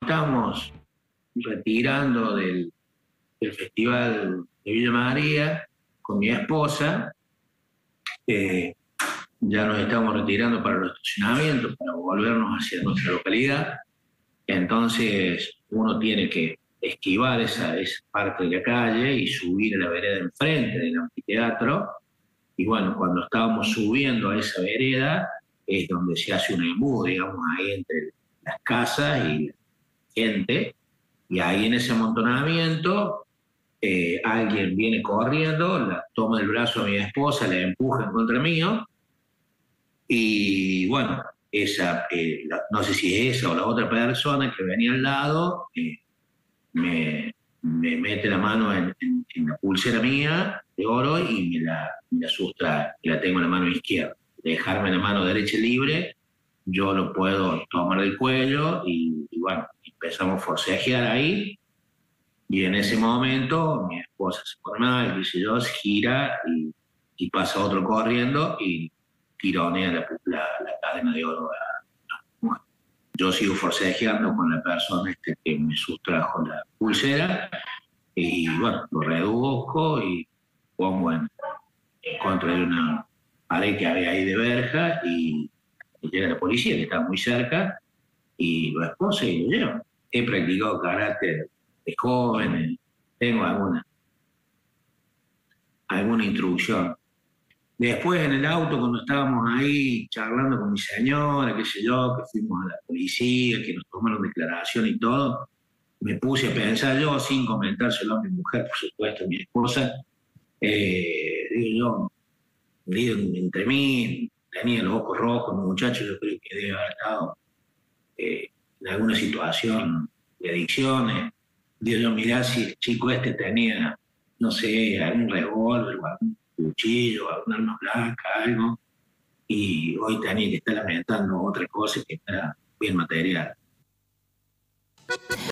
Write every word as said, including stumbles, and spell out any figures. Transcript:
estamos retirando del, del Festival de Villa María con mi esposa, eh, ya nos estamos retirando para los estacionamientos, para volvernos hacia nuestra localidad. Entonces uno tiene que esquivar esa, esa parte de la calle y subir a la vereda enfrente del anfiteatro. Y bueno, cuando estábamos subiendo a esa vereda es donde se hace un embudo, digamos, ahí entre las casas y la gente. Y ahí en ese amontonamiento eh, alguien viene corriendo, la toma del brazo a mi esposa, la empuja en contra mío. Y bueno, esa, eh, la, no sé si es esa o la otra persona que venía al lado, eh, me, me mete la mano en, en, en la pulsera mía de oro y me la, me la sustrae, y la tengo en la mano izquierda. Dejarme la mano derecha libre, yo lo puedo tomar del cuello y, y bueno, empezamos a forcejear ahí. Y en ese momento mi esposa se pone mal, dice yo, se gira y, y pasa otro corriendo y tironea la, la, la cadena de oro. Bueno, yo sigo forcejeando con la persona este que me sustrajo la pulsera y bueno, lo reduzco y pongo en, en contra de una pared que había ahí de verja y, y llega la policía que está muy cerca y lo esposa y lo lleva. He practicado karate de joven, tengo alguna, alguna instrucción. Después en el auto, cuando estábamos ahí charlando con mi señora, qué sé yo, que fuimos a la policía, que nos tomaron declaración y todo, me puse a pensar yo, sin comentárselo a mi mujer, por supuesto, a mi esposa, eh, digo yo, digo, entre mí, tenía los ojos rojos, mi muchacho, yo creo que debe haber estado eh, en alguna situación de adicciones. Digo yo, mirá si el chico este tenía, no sé, algún revólver o algún cuchillo, alguna arma blanca, algo, y hoy tenía que estar lamentando otra cosa que era bien material.